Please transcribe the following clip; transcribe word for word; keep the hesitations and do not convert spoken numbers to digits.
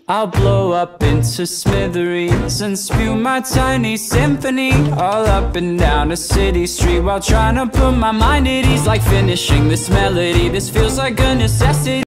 I'll blow up into smithereens and spew my tiny symphony all up and down a city street, while trying to put my mind at ease. Like finishing this melody, this feels like a necessity.